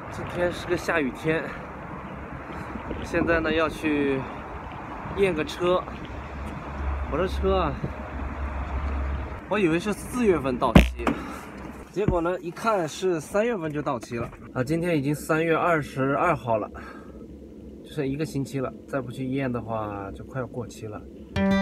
今天是个下雨天，现在呢要去验个车。我这车啊，我以为是4月份到期，结果呢一看是3月份就到期了啊！今天已经3月22号了，就剩1个星期了，再不去验的话就快要过期了。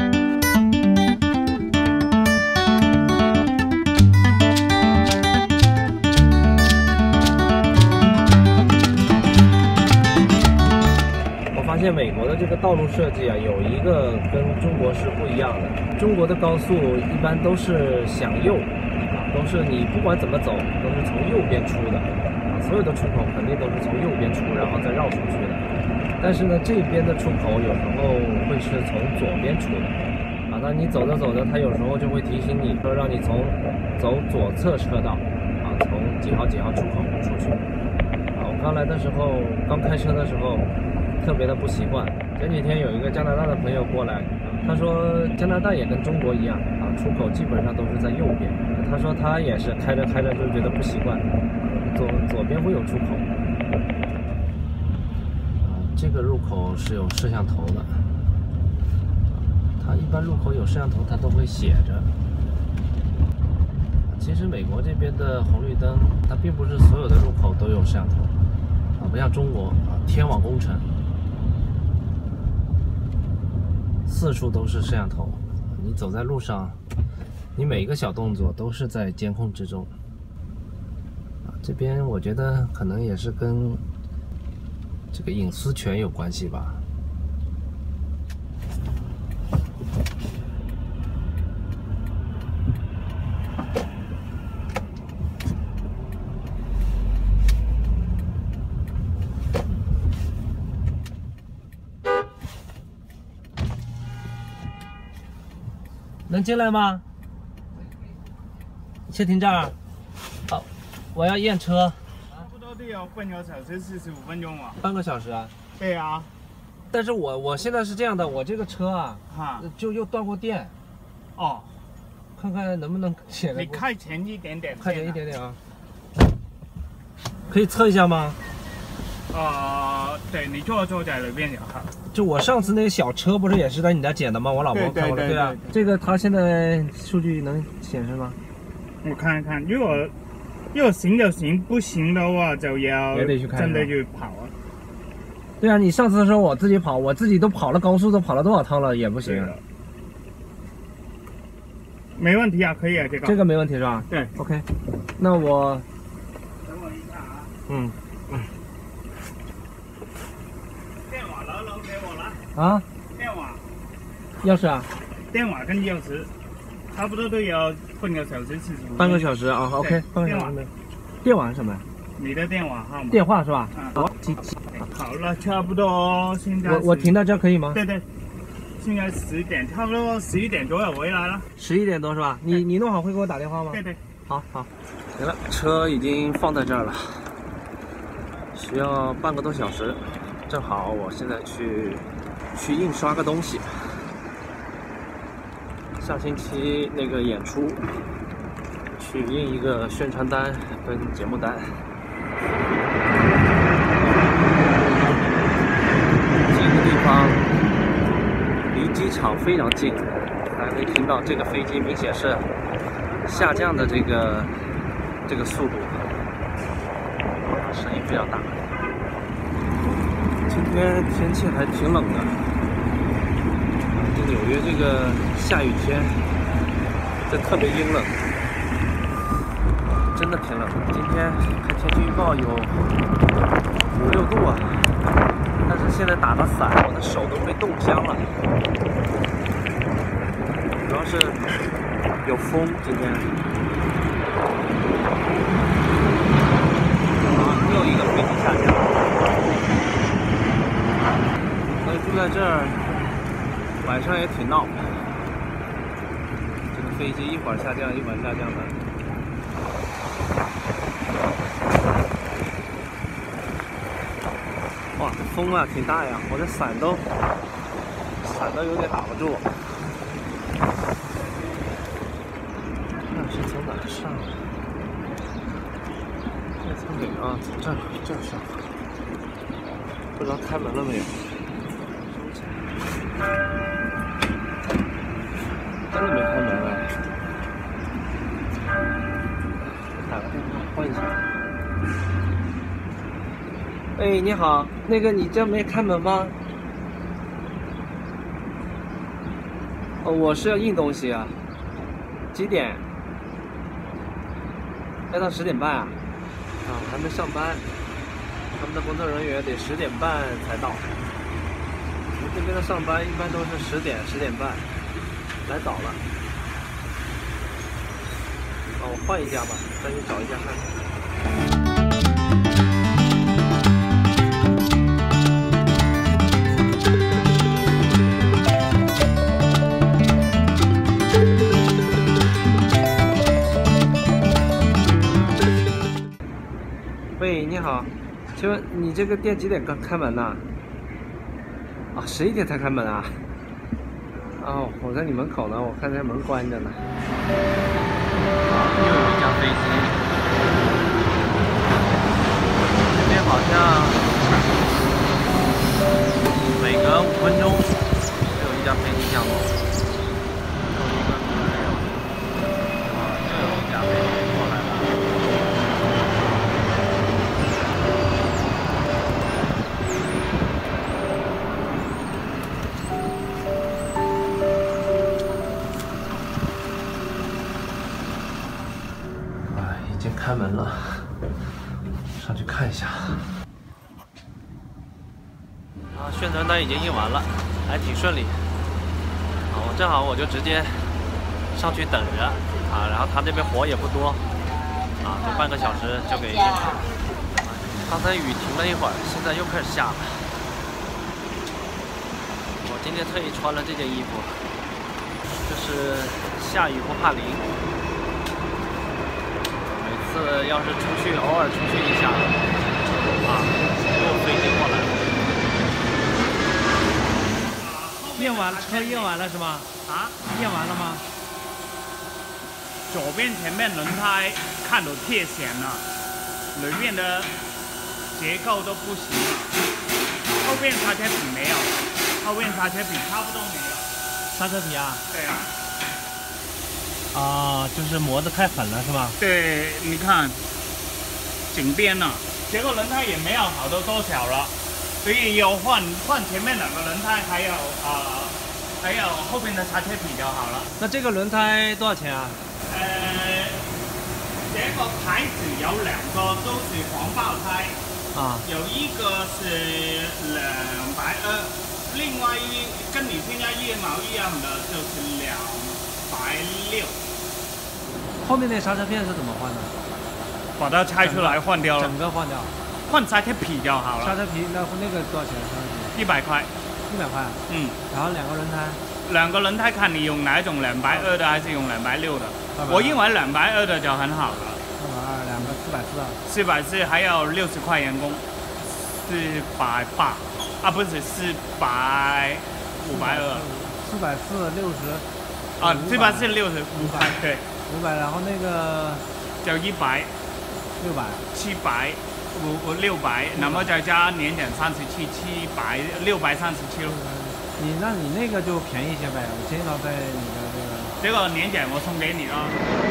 发现美国的这个道路设计啊，有一个跟中国是不一样的。中国的高速一般都是向右，都是你不管怎么走，都是从右边出的啊，所有的出口肯定都是从右边出，然后再绕出去的。但是呢，这边的出口有时候会是从左边出的啊。那你走着走着，它有时候就会提醒你说，让你走左侧车道啊，从几号几号出口出去啊。我刚来的时候，刚开车的时候。 特别的不习惯。前几天有一个加拿大的朋友过来，他说加拿大也跟中国一样啊，出口基本上都是在右边。他说他也是开着开着就觉得不习惯，左边会有出口。这个入口是有摄像头的，它一般入口有摄像头，它都会写着。其实美国这边的红绿灯，它并不是所有的入口都有摄像头啊，不像中国啊，天网工程。 四处都是摄像头，你走在路上，你每一个小动作都是在监控之中。啊，这边我觉得可能也是跟这个隐私权有关系吧。能进来吗？先停这儿。好，我要验车。 差不多都要半个小时45分钟啊。 半个小时啊？ 对啊。 但是我现在是这样的，我这个车啊，就又断过电。 哦。 看看能不能写了。 你开前一点点。 开前一点点啊。可以测一下吗？ 对，你坐在里面就好。 就我上次那个小车不是也是在你那捡的吗？我老婆开过来，对啊。这个它现在数据能显示吗？ 我看看，如果行就行，不行的话就要真的去跑啊。 对啊，你上次的时候我自己跑，我自己都跑了高速，都跑了多少趟了，也不行。 没问题啊，可以啊，这个。 这个没问题是吧？ 对 ，OK。那我等我一下啊。 嗯。 电话拿给我了啊？ 电话、 钥匙啊？ 电话跟钥匙，差不多都要半个小时45分钟。 半个小时啊 ，OK， 半个小时。电话是什么？ 你的电话号码。电话是吧？ 好，好了，差不多现在。 我停到这可以吗？ 对对，现在10点，差不多11点左右回来了。 11点多是吧？你弄好会给我打电话吗？ 对对。 好。行了，车已经放在这儿了，需要半个多小时。 正好，我现在去印刷个东西。下星期那个演出，去印一个宣传单跟节目单。这个地方离机场非常近，还可以听到这个飞机明显是下降的这个速度，声音非常大。 今天天气还挺冷的，纽约这个下雨天，这特别阴冷，真的挺冷。今天看天气预报有5、6度啊，但是现在打着伞，我的手都被冻僵了。主要是有风，今天。啊，又一个飞机下降。 住在这儿，晚上也挺闹。这个飞机一会儿下降，一会儿下降的。哇，风啊挺大呀，我的伞都有点打不住。那是从哪上来？这从对啊，这上，不知道开门了没有？真的没开门啊！打个电话换一下。哎，你好，那个你这没开门吗？哦，我是要印东西啊。几点？要到10点半啊？啊，还没上班，他们的工作人员得10点半才到。我们这边的上班一般都是10点、10点半，来早了。啊，我换一家吧，再去找一家看看。喂，你好，请问你这个店几点开门呢？啊，11点才开门啊？哦，我在你门口呢，我看这门关着呢。啊，又有一架飞机，这边好像每隔5分钟就有一架飞机降落。啊，又有一架飞机过来了。已经开门了，上去看一下。啊，宣传单已经印完了，还挺顺利。啊，正好我就直接上去等着啊，然后他这边活也不多，啊，就半个小时就给印完了。刚才雨停了一会儿，现在又开始下了。我今天特意穿了这件衣服，就是下雨不怕淋。要是出去偶尔出去一下，啊，又飞机过来了。 车验完了是吗？ 啊， 验完了吗？ 左边前面轮胎看都贴弦了，里面的结构都不行了。后边刹车皮没有，后边刹车皮差不多没有。 刹车皮啊？ 对啊。 啊，就是磨得太狠了是吧？ 对，你看紧边了，结果轮胎也没有好多小了，所以要换前面2个轮胎，还有后边的刹车皮就好了。 那这个轮胎多少钱啊？ 这个牌子有2个都是黄爆胎， 啊， 有一个是220，另外跟你现在1毛一样的就是260。 后面那刹车片是怎么换的？ 把它拆出来换掉了， 整个换掉， 换刹车皮就好了。 刹车皮那个多少钱？刹车皮 100块。 100块。 嗯。 然后2个轮胎。 2个轮胎看你用哪种，220的还是用260的？我认为220的就很好了。 220，2个440。 440还有60块人工，480啊，不是400，520。 440 60。 啊，440 60，500，对。500， 然后那个就100，600，700，600，那么再加年检37，700，637了。 那你那个就便宜些呗，我先到在你的这个年检我送给你了。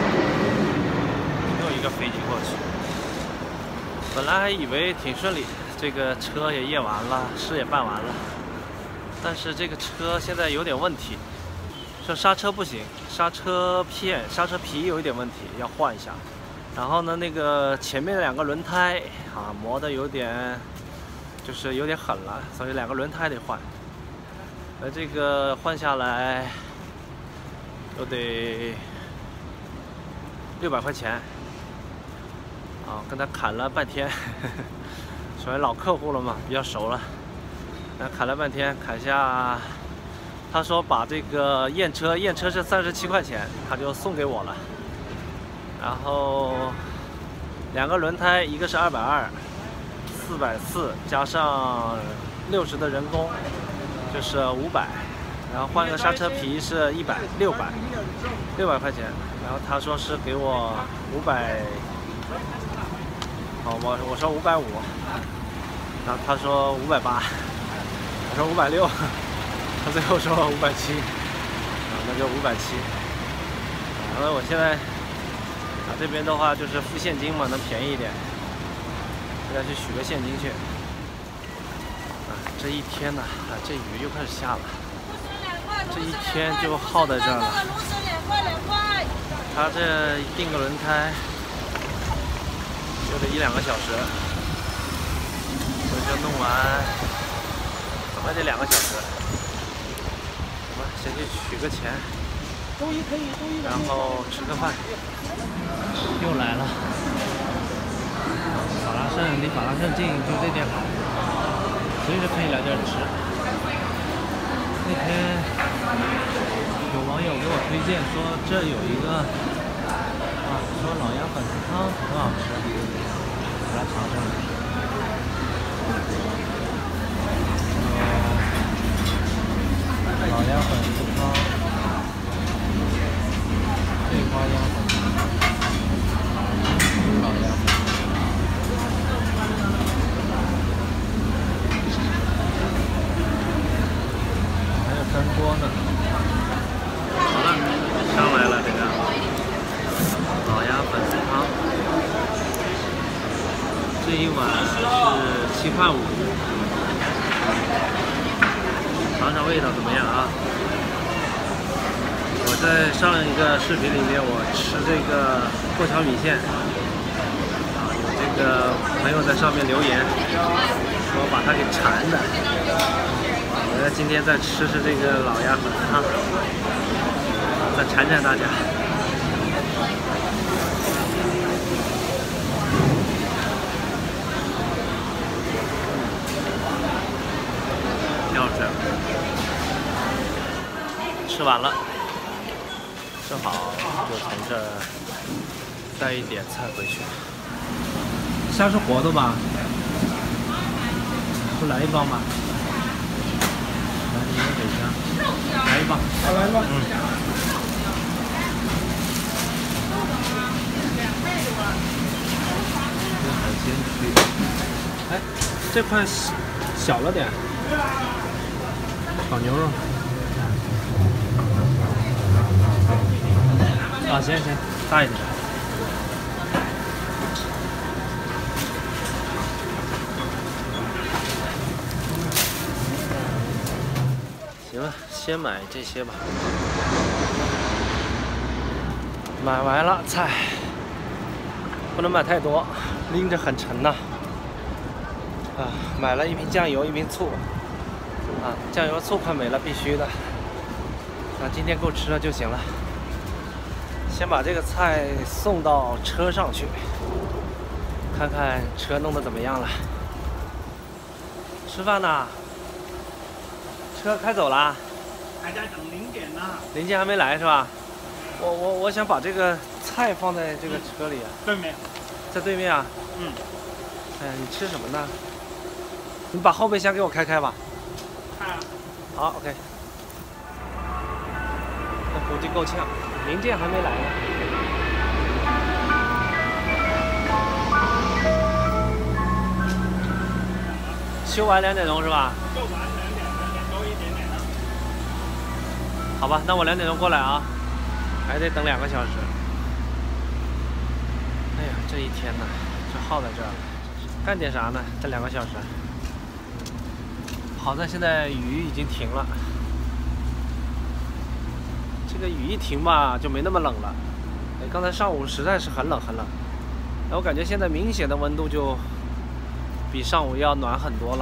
又一个飞机过去，本来还以为挺顺利，这个车也验完了，事也办完了，但是这个车现在有点问题。这刹车不行，刹车皮有一点问题，要换一下。然后呢，那个前面2个轮胎啊磨得有点狠了，所以2个轮胎得换。这个换下来都得600块钱啊，跟他砍了半天，属于老客户了嘛，比较熟了。砍了半天，砍下。他说把这个验车是37块钱，他就送给我了。然后2个轮胎，一个是220，440加上60的人工，就是500。然后换个刹车皮是600块钱。然后他说是给我我说550，然后他说580，我说560，他最后说570，那就570。然后我现在这边的话就是付现金嘛，能便宜一点。现在去取个现金去。这一天呢，这雨又开始下了，这一天就耗在这儿了。他这订个轮胎就得1-2个小时，这弄完怎么得2个小时。我们先去取个钱，然后吃个饭。又来了，法拉盛离法拉盛近，就这店好，随时可以来这儿吃。那天有网友给我推荐说这有一个说老鸭粉丝汤很好吃，我来尝尝。老鸭粉丝汤，桂花鸭粉丝汤，老鸭粉。还有干锅呢。好了，上来了这个老鸭粉丝汤，这一碗是7块5，尝尝味道怎么样啊？我在上一个视频里面我吃这个过桥米线，有这个朋友在上面留言说把他给馋的，我今天再吃这个老鸭粉丝汤，再馋馋大家。挺好吃，吃完了，正好就从这儿带一点菜回去。虾是活的吧？不来一包吗？来一个北虾，来一包。来一包。这海鲜区，哎，这块小了点。烤牛肉。行，大一点。行了，先买这些吧。买完了菜，不能买太多，拎着很沉呐。买了一瓶酱油，一瓶醋。酱油醋快没了，必须的。今天够吃了就行了。先把这个菜送到车上去，看看车弄得怎么样了。吃饭呢？车开走了？ 还在等零件呢。 零件还没来是吧？我想把这个菜放在这个车里啊。 对面。 在对面啊？你吃什么呢？你把后备箱给我开开吧。好 ，OK。那估计够呛，零件还没来呢。修完2点钟是吧？ 修完2点多一点点了。 好吧，那我2点钟过来啊，还得等2个小时。哎呀，这一天呢，就耗在这儿了。干点啥呢？这2个小时。好在现在雨已经停了，这个雨一停吧，就没那么冷了。刚才上午实在是很冷很冷，我感觉现在明显的温度就比上午要暖很多了。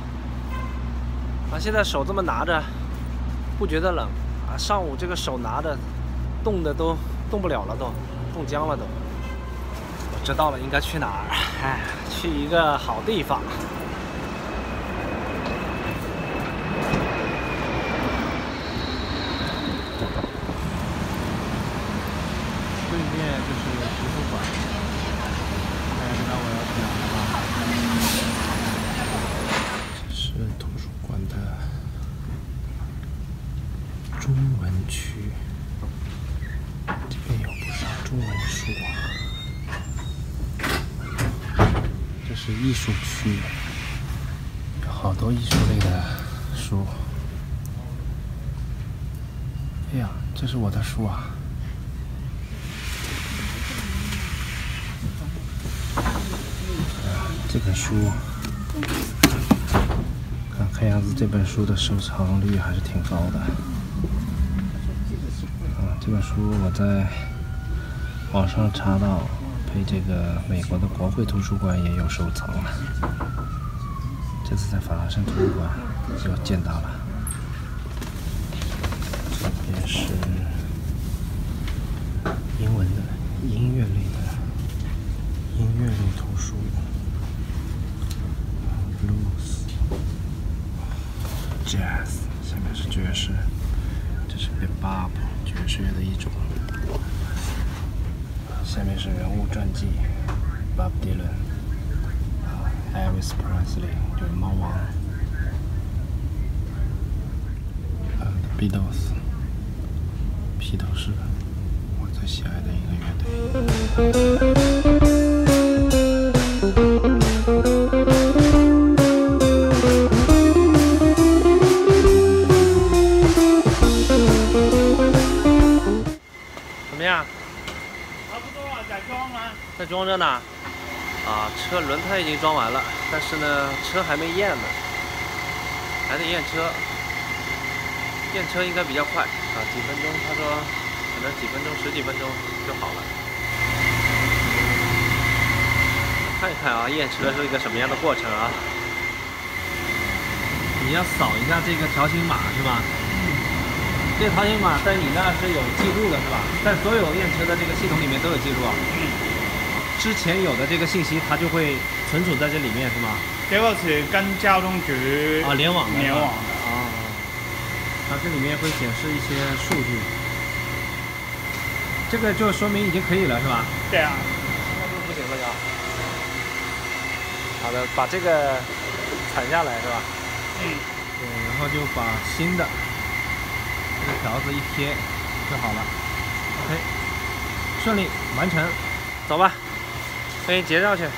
现在手这么拿着，不觉得冷上午这个手拿着，冻的都动不了了，都冻僵了都。我知道了，应该去哪儿？去一个好地方。对面就是图书馆，大家知道我要去哪儿了吗？这是图书馆的中文区，这边有不少中文书。 是艺术区，有好多艺术类的书。哎呀，这是我的书啊！这本书，看样子这本书的收藏率还是挺高的。这本书我在网上查到，被这个美国的国会图书馆也有收藏了。这次在法拉盛图书馆又见到了。这边是英文的音乐类图书。Blues、Jazz， 下面是爵士，这是 Bebop 爵士乐的一种。下面是人物传记 ，Bob Dylan、Elvis Presley 就是猫王，The Beatles， 披头士，我最喜爱的一个乐队。怎么样？ 差不多了，在装吗？ 在装着呢。啊，车轮胎已经装完了，但是呢，车还没验呢，还得验车。验车应该比较快啊，几分钟，他说可能几分钟、10几分钟就好了。看一看啊，验车是一个什么样的过程啊？你要扫一下这个条形码是吧？这个条形码在你那是有记录的是吧？在所有验车的这个系统里面都有记录啊。之前有的这个信息它就会存储在这里面是吗？ 这个是跟交通局啊联网的。 联网的啊。它这里面会显示一些数据。这个就说明已经可以了是吧？ 对啊。 那就不行了呀。好的，把这个铲下来是吧？对，然后就把新的这个条子一贴就好了。OK， 顺利完成，走吧，给你结账去。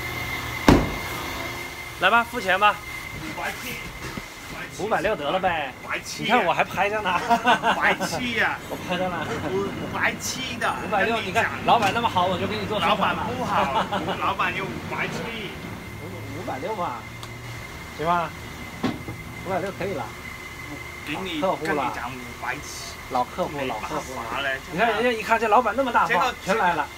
来吧，付钱吧。560得了呗。你看我还拍着呢。 570呀， 我拍着呢。 570的。 560，你看老板那么好，我就给你做宣老传了。 板不好，老板就570。 560嘛，行吧？560可以了。 给你客户了跟你讲570。 老客户了。你看人家家一看这老板那么大方，全来了。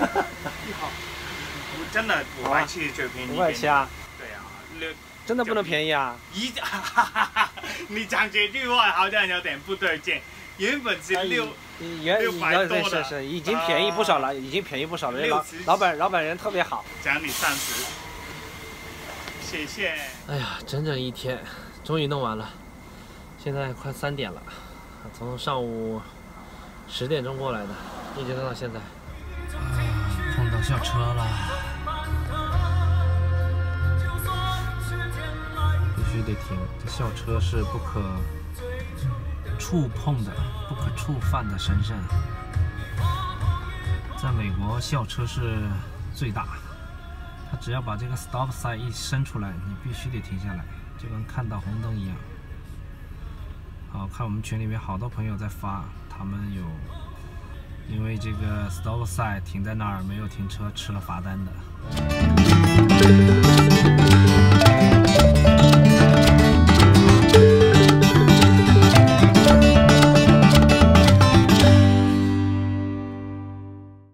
真的570最便宜。 570啊？ 对啊， 真的不能便宜啊！ 你讲这句话好像有点不对劲，原本是600多的， 是已经便宜不少了，已经便宜不少了。老板人特别好， 奖你30，谢谢。 哎呀，整整一天，终于弄完了，现在快3点了，从上午10点钟过来的，一直弄到现在。碰到校车了。必须得停，这校车是不可触碰的、不可触犯的神圣。在美国，校车是最大，它只要把这个 stop sign 一伸出来，你必须得停下来，就跟看到红灯一样。好，看我们群里面好多朋友在发，他们有因为这个 stop sign 停在那儿没有停车，吃了罚单的。